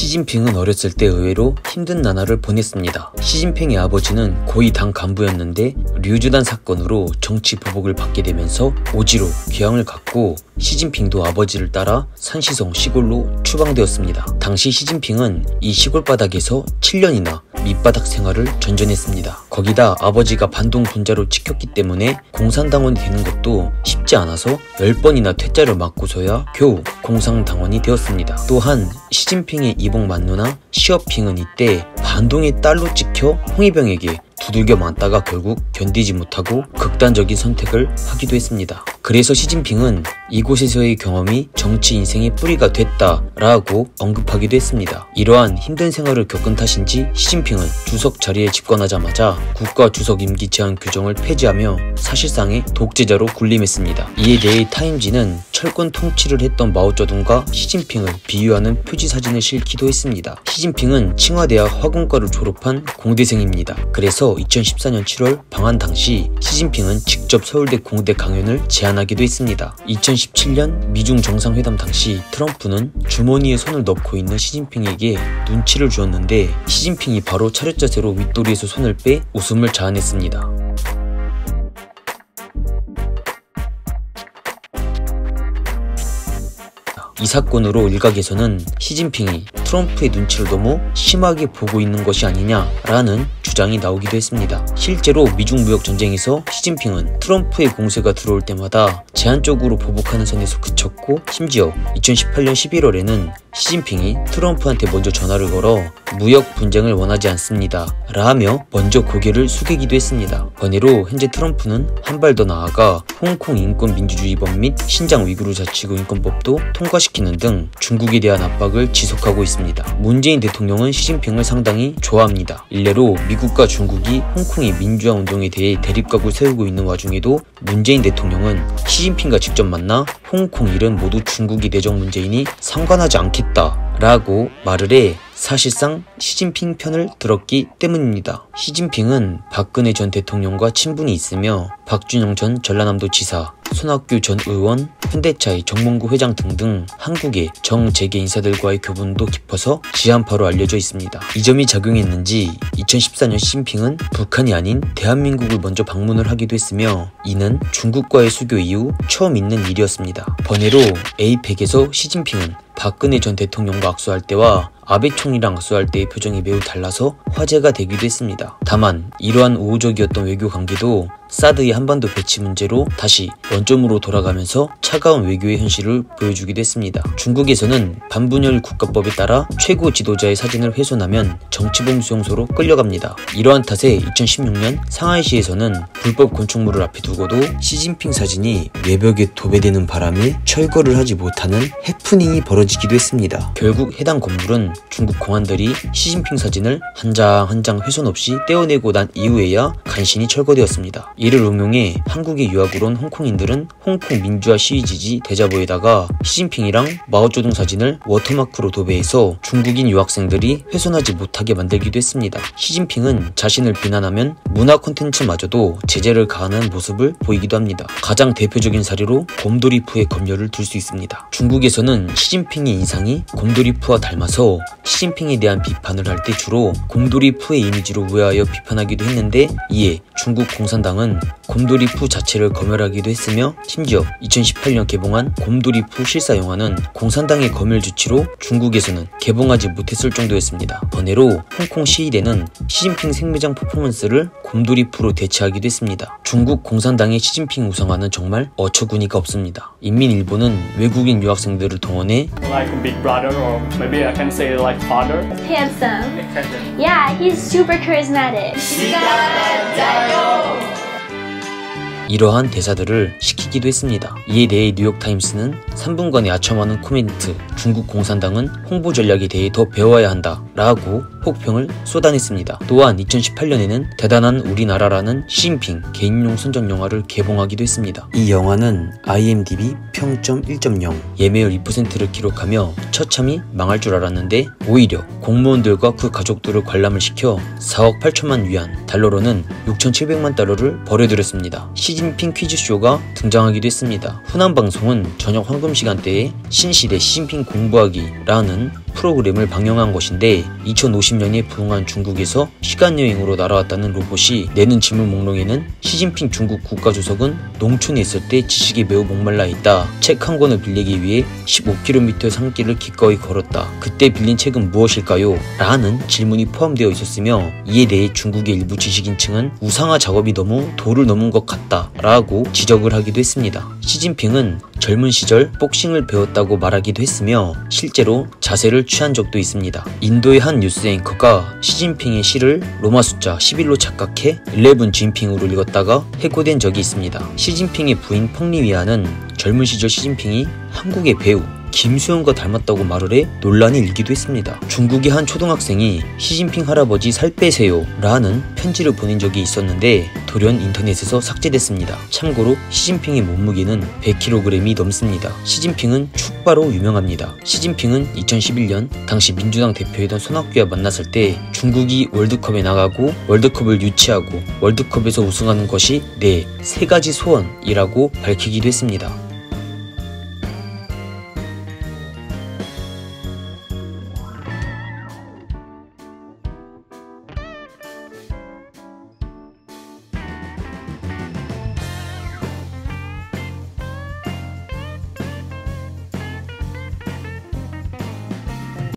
시진핑은 어렸을 때 의외로 힘든 나날을 보냈습니다. 시진핑의 아버지는 고위 당 간부였는데 류주단 사건으로 정치 보복을 받게 되면서 오지로 귀향을 갔고 시진핑도 아버지를 따라 산시성 시골로 추방되었습니다. 당시 시진핑은 이 시골 바닥에서 7년이나 밑바닥 생활을 전전했습니다. 거기다 아버지가 반동 분자로 찍혔기 때문에 공산당원이 되는 것도 쉽지 않아서 10번이나 퇴짜를 맞고서야 겨우 공산당원이 되었습니다. 또한 시진핑의 이복 만누나 시어핑은 이때 반동의 딸로 찍혀 홍위병에게 두들겨 맞다가 결국 견디지 못하고 극단적인 선택을 하기도 했습니다. 그래서 시진핑은 이곳에서의 경험이 정치 인생의 뿌리가 됐다라고 언급하기도 했습니다. 이러한 힘든 생활을 겪은 탓인지 시진핑은 주석 자리에 집권하자마자 국가 주석 임기 제한 규정을 폐지하며 사실상의 독재자로 군림했습니다. 이에 대해 타임지는 철권 통치를 했던 마오쩌둥과 시진핑을 비유하는 표지 사진을 실기도 했습니다. 시진핑은 칭화대학 화공과를 졸업한 공대생입니다. 그래서 2014년 7월 방한 당시 시진핑은 직접 서울대 공대 강연을 제안하기도 했습니다. 2017년 미중 정상회담 당시 트럼프는 주머니에 손을 넣고 있는 시진핑에게 눈치를 주었는데 시진핑이 바로 차렷자세로 윗도리에서 손을 빼 웃음을 자아냈습니다. 이 사건으로 일각에서는 시진핑이 트럼프의 눈치를 너무 심하게 보고 있는 것이 아니냐라는 주장이 나오기도 했습니다. 실제로 미중 무역 전쟁에서 시진핑은 트럼프의 공세가 들어올 때마다 제한적으로 보복하는 선에서 그쳤고 심지어 2018년 11월에는 시진핑이 트럼프한테 먼저 전화를 걸어 무역 분쟁을 원하지 않습니다 라며 먼저 고개를 숙이기도 했습니다. 번외로 현재 트럼프는 한 발 더 나아가 홍콩 인권민주주의법 및 신장 위구르 자치구 인권법도 통과시키는 등 중국에 대한 압박을 지속하고 있습니다. 문재인 대통령은 시진핑을 상당히 좋아합니다. 일례로 미국과 중국이 홍콩의 민주화 운동에 대해 대립각을 세우고 있는 와중에도 문재인 대통령은 시진핑과 직접 만나 홍콩 일은 모두 중국이 내정 문제이니 상관하지 않겠다 라고 말을 해 사실상 시진핑 편을 들었기 때문입니다. 시진핑은 박근혜 전 대통령과 친분이 있으며 박준영 전 전라남도 지사, 손학규 전 의원, 현대차의 정몽구 회장 등등 한국의 정재계 인사들과의 교분도 깊어서 지한파로 알려져 있습니다. 이 점이 작용했는지 2014년 시진핑은 북한이 아닌 대한민국을 먼저 방문을 하기도 했으며 이는 중국과의 수교 이후 처음 있는 일이었습니다. 번외로 에이펙에서 시진핑은 박근혜 전 대통령과 악수할 때와 아베 총리랑 악수할 때의 표정이 매우 달라서 화제가 되기도 했습니다. 다만 이러한 우호적이었던 외교 관계도 사드의 한반도 배치 문제로 다시 원점으로 돌아가면서 차가운 외교의 현실을 보여주기도 했습니다. 중국에서는 반분열 국가법에 따라 최고 지도자의 사진을 훼손하면 정치범수용소로 끌려갑니다. 이러한 탓에 2016년 상하이시에서는 불법 건축물을 앞에 두고도 시진핑 사진이 외벽에 도배되는 바람에 철거를 하지 못하는 해프닝이 벌어지기도 했습니다. 결국 해당 건물은 중국 공안들이 시진핑 사진을 한 장 한 장 훼손 없이 떼어내고 난 이후에야 간신히 철거되었습니다. 이를 응용해 한국에 유학을 온 홍콩인들은 홍콩 민주화 시위 지지 대자보에다가 시진핑이랑 마오쩌둥 사진을 워터마크로 도배해서 중국인 유학생들이 훼손하지 못하게 만들기도 했습니다. 시진핑은 자신을 비난하면 문화 콘텐츠마저도 제재를 가하는 모습을 보이기도 합니다. 가장 대표적인 사례로 곰돌이푸의 검열을 들 수 있습니다. 중국에서는 시진핑의 인상이 곰돌이푸와 닮아서 시진핑에 대한 비판을 할 때 주로 곰돌이푸의 이미지로 우회하여 비판하기도 했는데 이에 중국 공산당은 곰돌이푸 자체를 검열하기도 했으며 심지어 2018년 개봉한 곰돌이푸 실사 영화는 공산당의 검열 조치로 중국에서는 개봉하지 못했을 정도였습니다. 번외로 홍콩 시위대는 시진핑 생매장 퍼포먼스를 곰돌이푸로 대체하기도 했습니다. 중국 공산당의 시진핑 우상화는 정말 어처구니가 없습니다. 인민일보는 외국인 유학생들을 동원해 Like a big brother or maybe I can say like father. Handsome. Yeah, he's super charismatic. 이러한 대사들을 시키기도 했습니다. 이에 대해 뉴욕타임스는 3분간의 아첨하는 코멘트, 중국 공산당은 홍보 전략에 대해 더 배워야 한다 라고 혹평을 쏟아냈습니다. 또한 2018년에는 대단한 우리나라라는 시진핑 개인용 선전 영화를 개봉하기도 했습니다. 이 영화는 IMDb 평점 1.0, 예매율 2%를 기록하며 처참히 망할 줄 알았는데 오히려 공무원들과 그 가족들을 관람을 시켜 4억 8천만 위안, 달러로는 6,700만 달러를 벌어들였습니다. 시진핑 퀴즈쇼가 등장하기도 했습니다. 후난방송은 저녁 황금 시간대에 신시대 시진핑 공부하기라는 프로그램을 방영한 것인데 2050년에 부흥한 중국에서 시간여행으로 날아왔다는 로봇이 내는 질문 목록에는 시진핑 중국 국가주석은 농촌에 있을 때 지식에 매우 목말라 있다. 책 한 권을 빌리기 위해 15km 산길을 기꺼이 걸었다. 그때 빌린 책은 무엇일까요? 라는 질문이 포함되어 있었으며 이에 대해 중국의 일부 지식인층은 우상화 작업이 너무 도를 넘은 것 같다 라고 지적을 하기도 했습니다. 시진핑은 젊은 시절 복싱을 배웠다고 말하기도 했으며 실제로 자세를 취한 적도 있습니다. 인도의 한 뉴스 앵커가 시진핑의 시를 로마 숫자 11로 착각해 11 진핑으로 읽었다가 해고된 적이 있습니다. 시진핑의 부인 펑리위안은 젊은 시절 시진핑이 한국의 배우 김수현과 닮았다고 말을 해 논란이 일기도 했습니다. 중국의 한 초등학생이 시진핑 할아버지 살 빼세요 라는 편지를 보낸 적이 있었는데 돌연 인터넷에서 삭제됐습니다. 참고로 시진핑의 몸무게는 100kg이 넘습니다. 시진핑은 축바로 유명합니다. 시진핑은 2011년 당시 민주당 대표이던 손학규와 만났을 때 중국이 월드컵에 나가고 월드컵을 유치하고 월드컵에서 우승하는 것이 내 3가지 소원이라고 밝히기도 했습니다.